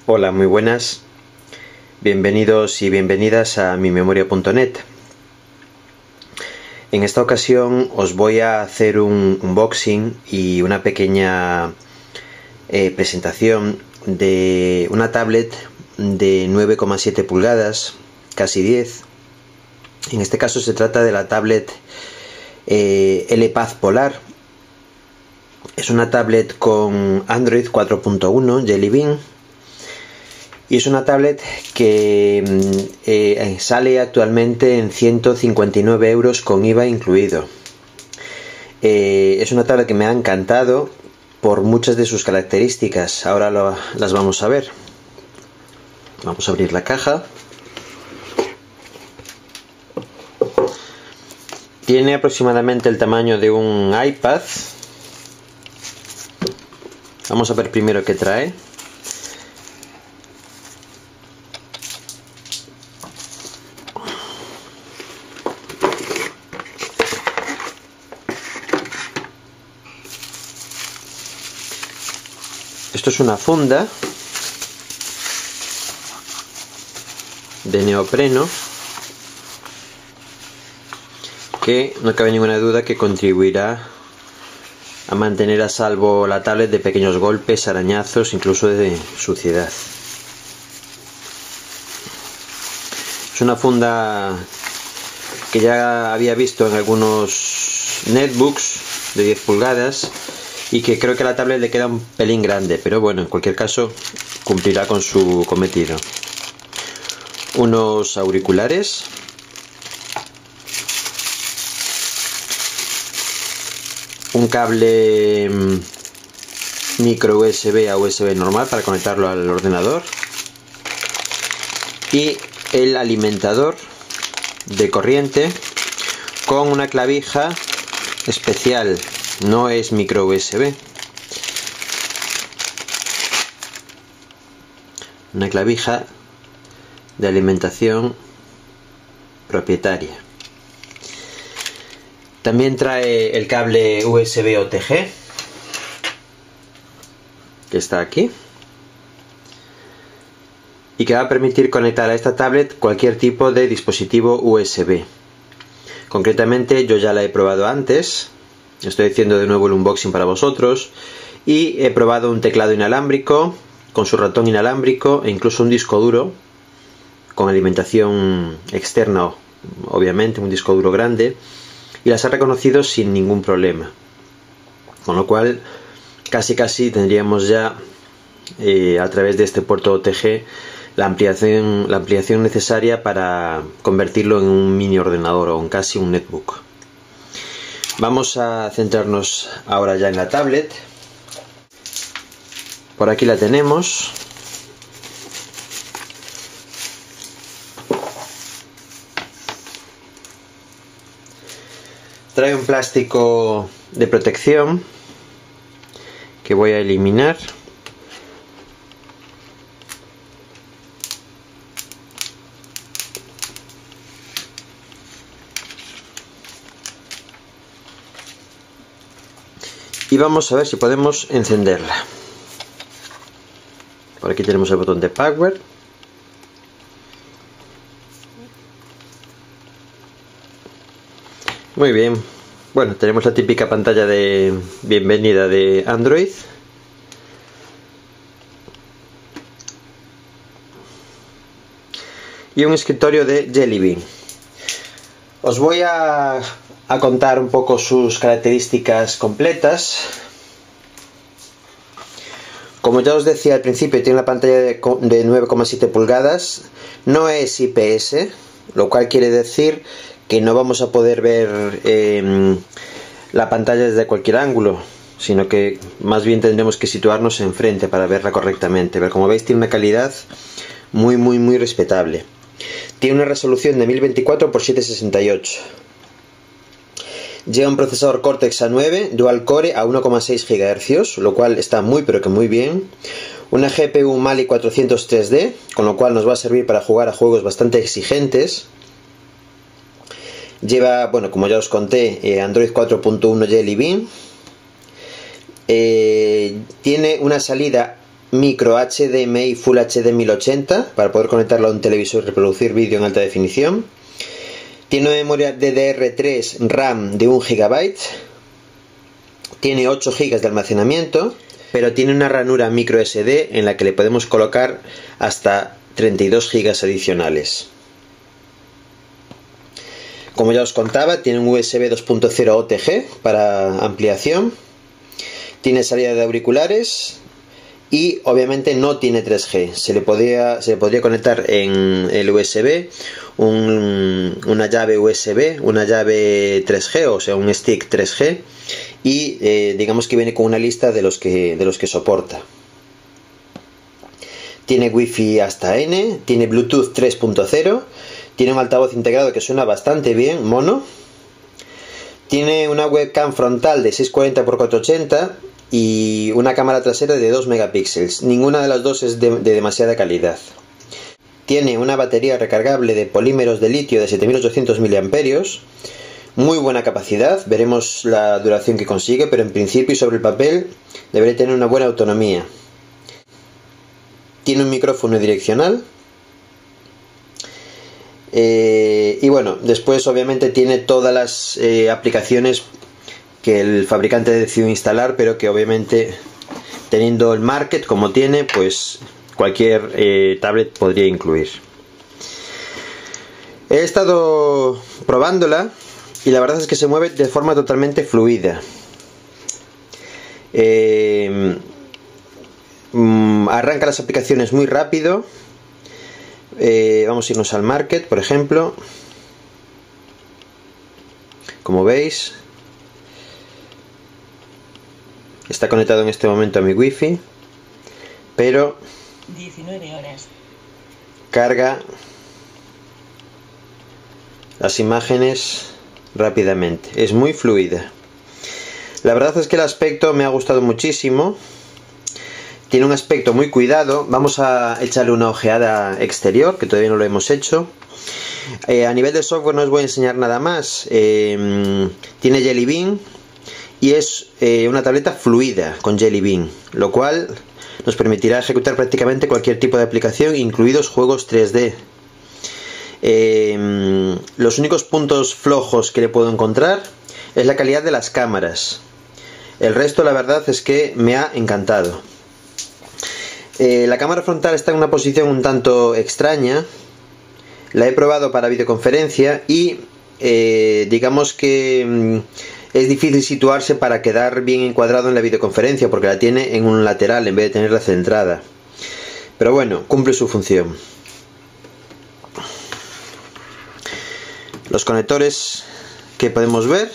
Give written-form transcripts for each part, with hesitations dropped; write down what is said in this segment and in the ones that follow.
Hola, muy buenas. Bienvenidos y bienvenidas a mimemoria.net. En esta ocasión os voy a hacer un unboxing y una pequeña presentación de una tablet de 9,7 pulgadas, casi 10. En este caso se trata de la tablet LPad Polar. Es una tablet con Android 4.1 Jelly Bean. Y es una tablet que sale actualmente en 159 euros con IVA incluido. Es una tablet que me ha encantado por muchas de sus características. Ahora las vamos a ver. Vamos a abrir la caja. Tiene aproximadamente el tamaño de un iPad. Vamos a ver primero qué trae. Esto es una funda de neopreno que no cabe ninguna duda que contribuirá a mantener a salvo la tablet de pequeños golpes, arañazos, incluso de suciedad. Es una funda que ya había visto en algunos netbooks de 10 pulgadas y que creo que a la tablet le queda un pelín grande, pero bueno, en cualquier caso cumplirá con su cometido. Unos auriculares, un cable micro USB a USB normal para conectarlo al ordenador y el alimentador de corriente con una clavija especial. No es micro USB, una clavija de alimentación propietaria. También trae el cable USB OTG, que está aquí, y que va a permitir conectar a esta tablet cualquier tipo de dispositivo USB. Concretamente yo ya la he probado antes. Estoy haciendo de nuevo el unboxing para vosotros y he probado un teclado inalámbrico con su ratón inalámbrico e incluso un disco duro con alimentación externa, obviamente un disco duro grande, y las ha reconocido sin ningún problema, con lo cual casi tendríamos ya a través de este puerto OTG la ampliación necesaria para convertirlo en un mini ordenador o en casi un netbook. Vamos a centrarnos ahora ya en la tablet. Por aquí la tenemos. Trae un plástico de protección que voy a eliminar. Y vamos a ver si podemos encenderla. Por aquí tenemos el botón de power. Muy bien. Bueno, tenemos la típica pantalla de bienvenida de Android. Y un escritorio de Jelly Bean. Os voy a contar un poco sus características completas. Como ya os decía al principio, tiene una pantalla de 9,7 pulgadas, no es IPS, lo cual quiere decir que no vamos a poder ver la pantalla desde cualquier ángulo, sino que más bien tendremos que situarnos enfrente para verla correctamente. Pero como veis, tiene una calidad muy respetable. Tiene una resolución de 1024 x 768. Lleva un procesador Cortex A9 Dual Core a 1,6 GHz, lo cual está pero que muy bien. Una GPU Mali 403D, con lo cual nos va a servir para jugar a juegos bastante exigentes. Lleva, bueno, como ya os conté, Android 4.1 Jelly Bean. Tiene una salida micro HDMI Full HD 1080 para poder conectarlo a un televisor y reproducir vídeo en alta definición. Tiene una memoria DDR3 RAM de 1 GB. Tiene 8 GB de almacenamiento, pero tiene una ranura micro SD en la que le podemos colocar hasta 32 GB adicionales. Como ya os contaba, tiene un USB 2.0 OTG para ampliación. Tiene salida de auriculares y obviamente no tiene 3G. Se le podría conectar en el USB una llave USB, una llave 3G, o sea, un stick 3G, y digamos que viene con una lista de los que soporta. Tiene Wi-Fi hasta N, tiene Bluetooth 3.0, tiene un altavoz integrado que suena bastante bien, mono. Tiene una webcam frontal de 640x480 y una cámara trasera de 2 megapíxeles. Ninguna de las dos es de demasiada calidad. Tiene una batería recargable de polímeros de litio de 7800 mAh. Muy buena capacidad, veremos la duración que consigue, pero en principio y sobre el papel debería tener una buena autonomía. Tiene un micrófono direccional. Y bueno, después obviamente tiene todas las aplicaciones que el fabricante decidió instalar, pero que obviamente, teniendo el market como tiene, pues cualquier tablet podría incluir. He estado probándola y la verdad es que se mueve de forma totalmente fluida. Arranca las aplicaciones muy rápido. Vamos a irnos al market, por ejemplo. Como veis, está conectado en este momento a mi Wi-Fi, pero 19 horas. Carga las imágenes rápidamente. Es muy fluida. La verdad es que el aspecto me ha gustado muchísimo. Tiene un aspecto muy cuidado. Vamos a echarle una ojeada exterior, que todavía no lo hemos hecho. A nivel de software no os voy a enseñar nada más. Tiene Jelly Bean y es una tableta fluida con Jelly Bean, lo cual nos permitirá ejecutar prácticamente cualquier tipo de aplicación, incluidos juegos 3D. Los únicos puntos flojos que le puedo encontrar es la calidad de las cámaras. El resto, la verdad es que me ha encantado. La cámara frontal está en una posición un tanto extraña. La he probado para videoconferencia y digamos que es difícil situarse para quedar bien encuadrado en la videoconferencia, porque la tiene en un lateral en vez de tenerla centrada. Pero bueno, cumple su función. Los conectores que podemos ver: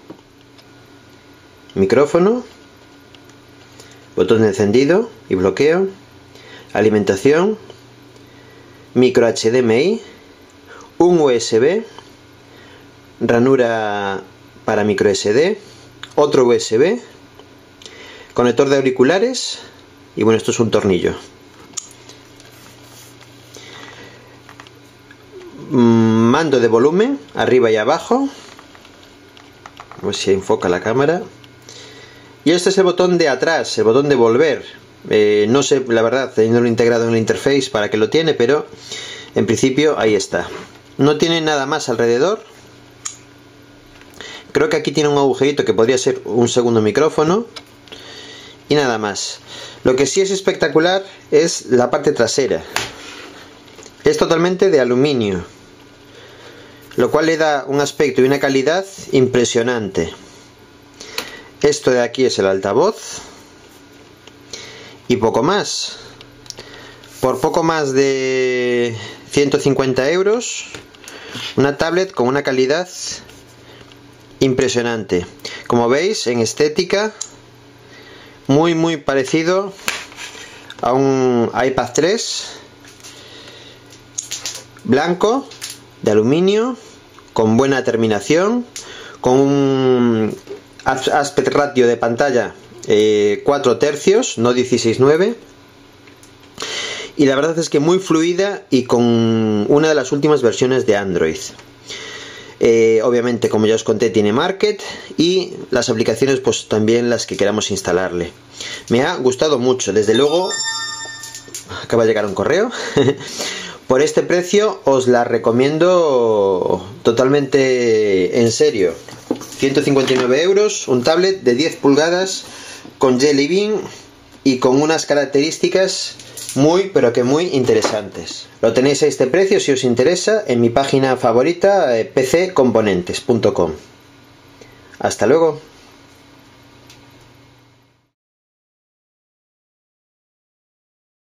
micrófono, botón de encendido y bloqueo, alimentación, micro HDMI, un USB, ranura para micro SD, otro USB, conector de auriculares y bueno, esto es un tornillo. Mando de volumen arriba y abajo, a ver si enfoca la cámara. Y este es el botón de atrás, el botón de volver. No sé, la verdad, teniéndolo integrado en la interface para qué lo tiene, pero en principio ahí está. No tiene nada más alrededor. Creo que aquí tiene un agujerito que podría ser un segundo micrófono. Y nada más. Lo que sí es espectacular es la parte trasera. Es totalmente de aluminio, lo cual le da un aspecto y una calidad impresionante. Esto de aquí es el altavoz y poco más. Por poco más de 150 euros, una tablet con una calidad impresionante. Como veis, en estética muy parecido a un iPad 3 blanco de aluminio, con buena terminación, con un aspect ratio de pantalla 4 tercios, no 16:9, y la verdad es que muy fluida y con una de las últimas versiones de Android. Obviamente, como ya os conté, tiene market y las aplicaciones pues también las que queramos instalarle. Me ha gustado mucho, desde luego acaba de llegar un correo. Por este precio os la recomiendo totalmente en serio. 159 euros, un tablet de 10 pulgadas con Jelly Bean y con unas características muy pero que muy interesantes. Lo tenéis a este precio si os interesa en mi página favorita pccomponentes.com. Hasta luego.